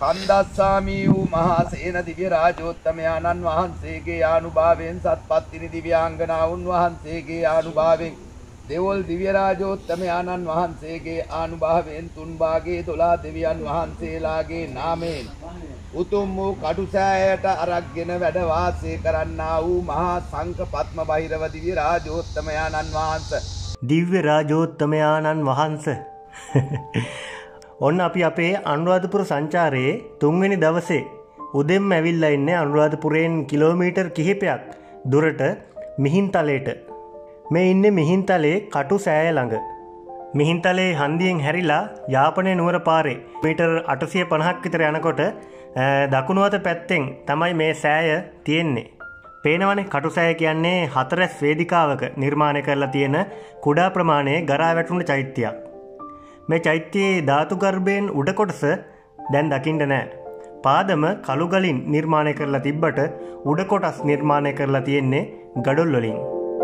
කන්දස්සාමි වූ මහා සේන දිව්‍ය රාජෝත්තමයන්න් වහන්සේගේ ආනුභාවයෙන් සත්පත්තිනි දිව්‍යාංගනාවුන් වහන්සේගේ ආනුභාවයෙන් දෙවොල් දිව්‍ය රාජෝත්තමයන්න් වහන්සේගේ ආනුභාවයෙන් තුන් භාගයේ 12 දෙවියන් වහන්සේලාගේ නාමයෙන් උතුම් වූ කටුසෑයට අරගෙන වැඩ වාසය කරන්නා වූ මහා සංඝ පద్ම බහිරව දිව්‍ය රාජෝත්තමයන්න් වහන්සේ දිව්‍ය රාජෝත්තමයන්න් වහන්සේ ඔන්න අපි අපේ අනුරාධපුර සංචාරයේ 3 වෙනි දවසේ උදෙන්ම ඇවිල්ලා ඉන්නේ අනුරාධපුරයෙන් කිලෝමීටර් කිහිපයක් දුරට මිහින්තලේට. මේ ඉන්නේ මිහින්තලේ කටුසෑය ළඟ. මිහින්තලේ හන්දියෙන් හැරිලා යාපනයේ නුවර පාරේ මීටර් 850ක් විතර යනකොට දකුණු අත පැත්තෙන් තමයි මේ සෑය තියෙන්නේ. පේනවනේ කටුසෑය කියන්නේ 4 වේදිකාවක නිර්මාණය කරලා තියෙන කුඩා ප්‍රමාණයේ ගරා වැටුණු චෛත්‍යයක්. මේ චෛත්‍යයේ ධාතු ගර්භයෙන් උඩ කොටස දැන් දකින්න නැහැ. පාදම කළු ගලින් නිර්මාණය කරලා තිබ්බට උඩ කොටස් නිර්මාණය කරලා තියෙන්නේ ගඩොල් වලින්.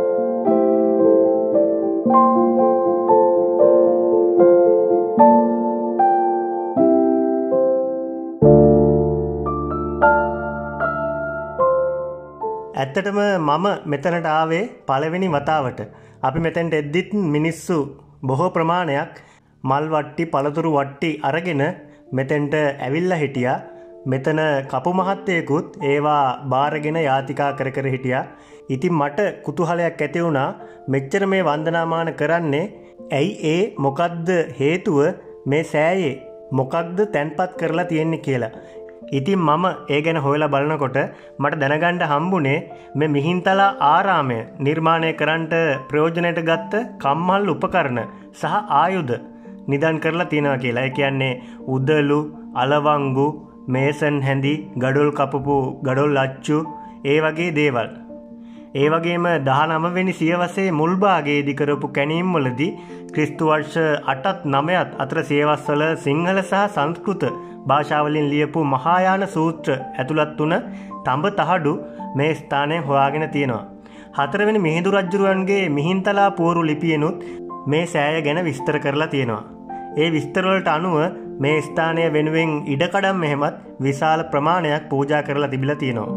ඇත්තටම මම මෙතනට ආවේ පළවෙනි වතාවට. අපි මෙතෙන්ට එද්දිත් මිනිස්සු බොහෝ ප්‍රමාණයක් මල් වට්ටි පළතුරු වට්ටි අරගෙන මෙතෙන්ට ඇවිල්ලා හිටියා. මෙතන කපු මහත්තයෙකුත් ඒවා බාරගෙන යාතිකා කර කර හිටියා. ඉතින් මට කුතුහලයක් ඇති වුණා මෙච්චර මේ වන්දනාමාන කරන්නේ ඇයි ඒ මොකද්ද හේතුව මේ සෑයේ මොකක්ද තැන්පත් කරලා තියෙන්නේ කියලා. ඉතින් මම ඒ ගැන හොයලා බලනකොට මට දැනගන්න හම්බුනේ මේ මිහින්තලා ආරාමය නිර්මාණය කරන්නට ප්‍රයෝජනයට ගත්ත කම්මල් උපකරණ සහ ආයුධ නිදන් කරලා තියෙනවා කියලා. ඒ කියන්නේ උදළු, අලවංගු, මේසන් හැඳි, ගඩොල් කපපු ගඩොල් අච්චු ඒ වගේ දේවල්. ඒ වගේම 19 වෙනි සියවසේ මුල් භාගයේදී කරපු කැණීම් වලදී ක්‍රිස්තු වර්ෂ 8ත් 9ත් අතර සියවස්වල සිංහල සහ සංස්කෘත භාෂාවලින් ලියපු මහායාන සූත්‍ර ඇතුළත් වුණ තඹ තහඩු මේ ස්ථානයේ හොයාගෙන තියෙනවා. 4 වෙනි මිහිඳු රජුරුවන්ගේ මිහින්තලා පුවරු ලිපියෙනුත් මේ සෑය ගැන විස්තර කරලා තියෙනවා. ඒ විස්තර වලට අනුව මේ ස්ථානය වෙනුවෙන් ඉඩකඩම් මෙහෙමත් විශාල ප්‍රමාණයක් පූජා කරලා තිබිලා තියෙනවා.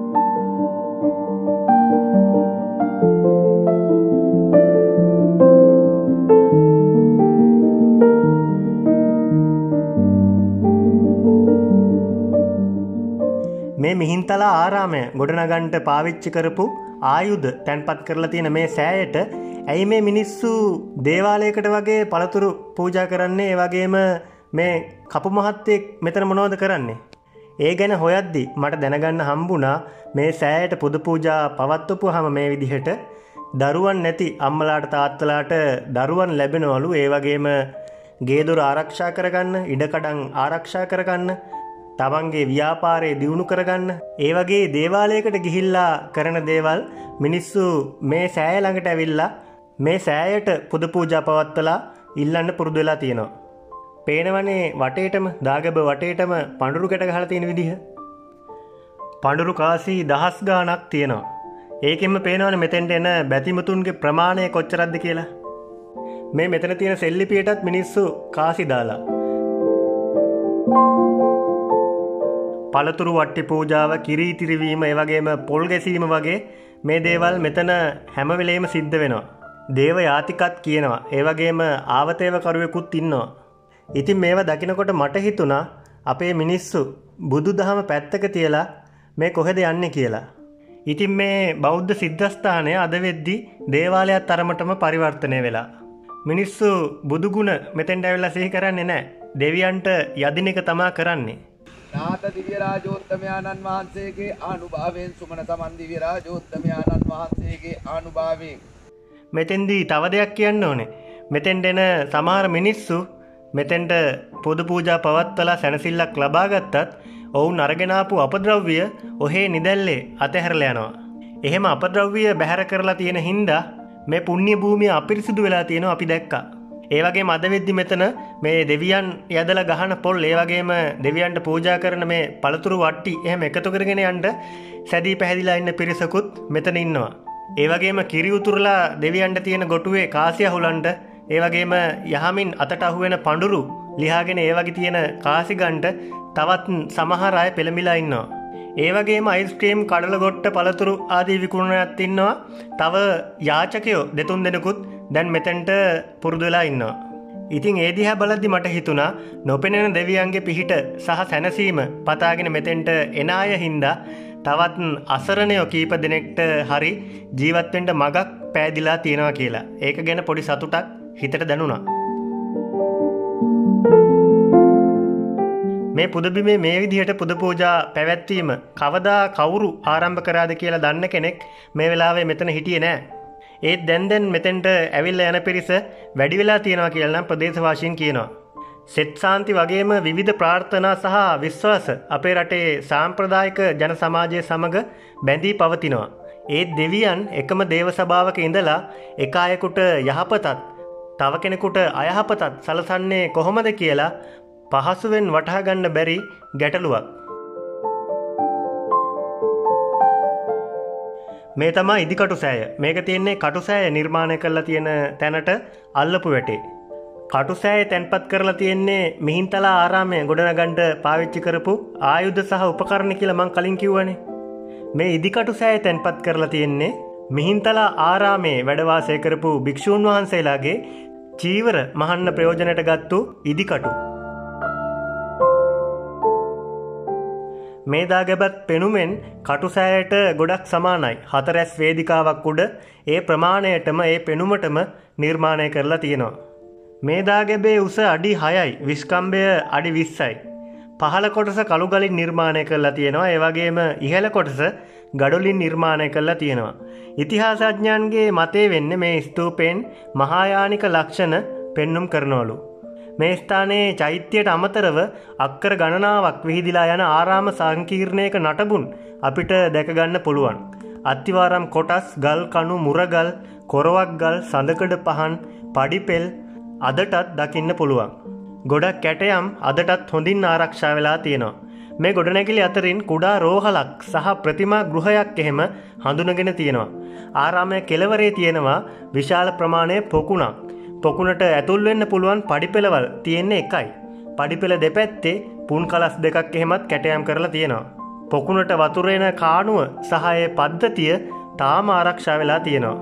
මේ මිහින්තලා ආරාමය ගොඩනගන්නට පාවිච්චි කරපු ආයුධ තැන්පත් කරලා තියෙන මේ සෑයට ඇයි මේ මිනිස්සු දේවාලයකට වගේ පළතුරු පූජා කරන්නේ? ඒ වගේම මේ කපු මහත්තයෙක් මෙතන මොනවද කරන්නේ? ඒ ගැන හොයද්දි මට දැනගන්න හම්බුණා මේ සෑයට පුද පූජා පවත්වපුවාම මේ විදිහට දරුවන් නැති අම්මලාට තාත්තලාට දරුවන් ලැබෙනවලු. ඒ වගේම ගේ දොර ආරක්ෂා කරගන්න, ඉඩකඩම් ආරක්ෂා කරගන්න, තමන්ගේ ව්‍යාපාරය දියුණු කරගන්න, ඒ වගේ දේවාලයකට ගිහිල්ලා කරන දේවල් මිනිස්සු මේ සෑය ළඟට ඇවිල්ලා මේ සෑයට පුද පූජා පවත්වලා ඉල්ලන්න පුරුදු වෙලා තියෙනවා. පේනවනේ වටේටම දාගැබ වටේටම පඳුරු කැට ගහලා තියෙන විදිහ. පඳුරු කාසි දහස් ගාණක් තියෙනවා. ඒකෙන්ම පේනවනේ මෙතෙන්ට එන බැතිමුතුන්ගේ ප්‍රමාණය කොච්චරක්ද කියලා. මේ මෙතන තියෙන සෙල්ලිපියටත් මිනිස්සු කාසි දාලා. පළතුරු වට්ටි පූජාව, කිරි ඉතිරිවීම, ඒ වගේම පොල් ගැසීම වගේ මේ දේවල් මෙතන හැම වෙලේම සිද්ධ වෙනවා. දේව යාතිකත් කියනවා. ඒ වගේම ආවතේව කරුවෙකුත් ඉන්නවා. ඉතින් මේවා දකිනකොට මට හිතුණා අපේ මිනිස්සු බුදුදහම පැත්තක තියලා මේ කොහෙද යන්නේ කියලා. ඉතින් මේ බෞද්ධ සිද්ධාස්ථානය අද වෙද්දි දේවාලයක් තරමටම පරිවර්තනය වෙලා. මිනිස්සු බුදුගුණ මෙතෙන්ට ඇවිල්ලා සිහි කරන්නේ නැහැ. දෙවියන්ට යදින එක තමා කරන්නේ. නාථ දිව්‍ය රාජෝත්තමයන්න් වහන්සේගේ ආනුභාවයෙන් සුමන සමන් දිව්‍ය රාජෝත්තමයන්න් වහන්සේගේ ආනුභාවයෙන් මෙතෙන්දී තව දෙයක් කියන්න ඕනේ. මෙතෙන්ට එන සමහර මිනිස්සු මෙතෙන්ට පොදු පූජා පවත්වලා සැනසෙල්ලක් ලබා ගත්තත් ඔවුන් අරගෙන ආපු අපද්‍රව්‍ය ඔහේ නිදැල්ලේ අතහැරලා යනවා. එහෙම අපද්‍රව්‍ය බැහැර කරලා තියෙන හින්දා මේ පුණ්‍ය භූමිය අපිරිසිදු වෙලා තියෙනවා අපි දැක්කා. ඒ වගේම අද වෙද්දි මෙතන මේ දෙවියන් යදලා ගහන පොල්, ඒ වගේම දෙවියන්ට පූජා කරන මේ පළතුරු වට්ටි එහෙම එකතු කරගෙන යන්න සැදී පැහැදිලා ඉන්න පිරිසකුත් මෙතන ඉන්නවා. ඒ වගේම කිරි උතුරලා දෙවියන්ට තියෙන ගොටුවේ කාසිය අහුලන්න, ඒ වගේම යහමින් අතට අහුවෙන පඳුරු ලියාගෙන ඒ වගේ තියෙන කාසි ගන්නට තවත් සමහර අය පෙළඹිලා ඉන්නවා. ඒ වගේම අයිස්ක්‍රීම් කඩල ගොට්ට පළතුරු ආදී විකුණනයත් ඉන්නවා. තව යාචකයෝ දෙතුන් දෙනෙකුත් දැන් මෙතෙන්ට පුරුදු වෙලා ඉන්නවා. ඉතින් ඒ දිහා බලද්දි මට හිතුණා නොපෙනෙන දෙවියන්ගේ පිහිට සහ සැනසීම පතාගෙන මෙතෙන්ට එන අය හින්දා තවත් අසරණයෝ කීප දෙනෙක්ට හරි ජීවත් වෙන්න මගක් පෑදිලා තියෙනවා කියලා. ඒක ගැන පොඩි සතුටක් හිතට දැනුණා. මේ පුදබිමේ මේ විදිහට පුද පූජා පැවැත්වීම කවදා කවුරු ආරම්භ කරාද කියලා දන්න කෙනෙක් මේ වෙලාවේ මෙතන හිටියේ නෑ. ඒත් දැන් මෙතෙන්ට ඇවිල්ලා යන පිරිස වැඩි වෙලා තියෙනවා කියලා නම් ප්‍රදේශවාසීන් කියනවා. සෙත් සාන්ති වගේම විවිධ ප්‍රාර්ථනා සහ විශ්වාස අපේ රටේ සාම්ප්‍රදායික ජන සමාජය සමග බැඳී පවතිනවා. ඒ දෙවියන් එකම දේව සභාවක ඉඳලා එක අයෙකුට යහපතත් තව කෙනෙකුට අයහපතත් සලසන්නේ කොහොමද කියලා පහසුවෙන් වටහා ගන්න බැරි ගැටලුවක්. මේ තමයි ඉදිකටු සෑය. මේක තියෙන්නේ කටු සෑය නිර්මාණය කරලා තියෙන තැනට අල්ලපු වැටේ. කටු සෑය තැන්පත් කරලා තියෙන්නේ මිහින්තලා ආරාමය ගොඩනගන්න පාවිච්චි කරපු ආයුධ සහ උපකරණ කියලා මම කලින් කිව්වනේ. මේ ඉදිකටු සෑය තැන්පත් කරලා තියෙන්නේ මිහින්තලා ආරාමයේ වැඩ වාසය කරපු භික්ෂූන් වහන්සේලාගේ චීවර මහන්න ප්‍රයෝජනයට ගත්තු ඉදිකටු. මේ දාගැබත් පෙනුමෙන් කටුසෑයට ගොඩක් සමානයි. 4 ඇස් වේදිකාවක් උඩ ඒ ප්‍රමාණයටම ඒ පෙනුමටම නිර්මාණය කරලා තියෙනවා. මේ දාගැබේ උස අඩි 6යි, විස්කම්භය අඩි 20යි. පහළ කොටස කළු ගලින් නිර්මාණය කරලා තියෙනවා. ඒ වගේම ඉහළ කොටස ගඩොලින් නිර්මාණය කරලා තියෙනවා. ඉතිහාසඥයන්ගේ මතය වෙන්නේ මේ ස්තූපයෙන් මහායානික ලක්ෂණ පෙන්눔 කරනවලු. මේ ස්ථානයේ චෛත්‍යයට අමතරව අක්කර ගණනාවක් විහිදිලා යන ආරාම සංකීර්ණයක නටබුන් අපිට දැක ගන්න පුළුවන්. අත්තිවාරම් කොටස්, ගල් කණු, මුරගල්, කොරවක් ගල්, සඳකඩ පහන්, පඩිපෙල් අදටත් දකින්න පුළුවන්. ගොඩක් කැටයම් අදටත් හොඳින් ආරක්ෂා වෙලා තියෙනවා. මේ ගොඩනැගිලි අතරින් කුඩා රෝහලක් සහ ප්‍රතිමා ගෘහයක් එහෙම හඳුනගෙන තියෙනවා. ආරාමයේ කෙළවරේ තියෙනවා විශාල ප්‍රමාණයේ පොකුණක්. පොකුණට ඇතුල් වෙන්න පුළුවන් පඩිපෙළවල් තියෙන්නේ එකයි. පඩිපෙළ දෙපැත්තේ පුන් කලස් දෙකක් එහෙමත් කැටයම් කරලා තියෙනවා. පොකුණට වතුර එන කාණුව සහ ඒ පද්ධතිය තාම ආරක්ෂා වෙලා තියෙනවා.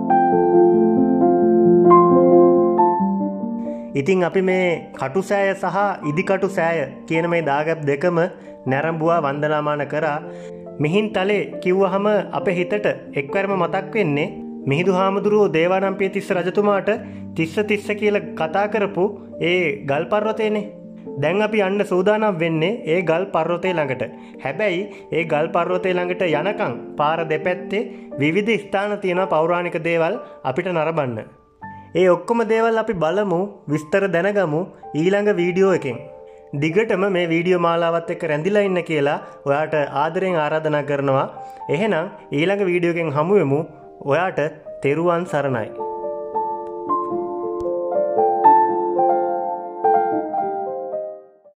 ඉතින් අපි මේ කටුසෑය සහ ඉදිකටු සෑය කියන මේ දාගැබ් දෙකම නැරඹුවා වන්දනාමාන කරා. මිහින්තලේ කිව්වහම අපේ හිතට එක්වරම මතක් වෙන්නේ මිහිඳු හාමුදුරුවෝ දේවානම්පියතිස්ස රජතුමාට තිස්ස කියලා කතා කරපු ඒ ගල් පර්වතයනේ. දැන් අපි යන්න සූදානම් වෙන්නේ ඒ ගල් පර්වතය ළඟට. හැබැයි ඒ ගල් පර්වතය ළඟට යනකම් පාර දෙපැත්තේ විවිධ ස්ථාන තියෙනවා පෞරාණික දේවල් අපිට නරඹන්න. ඒ ඔක්කොම දේවල් අපි බලමු, විස්තර දැනගමු ඊළඟ වීඩියෝ එකෙන්. දිගටම මේ වීඩියෝ මාලාවත් එක්ක රැඳිලා ඉන්න කියලා ඔයාට ආදරෙන් ආරාධනා කරනවා. එහෙනම් ඊළඟ වීඩියෝ එකෙන් හමු වෙමු. ඔයාට තෙරුවන් සරණයි.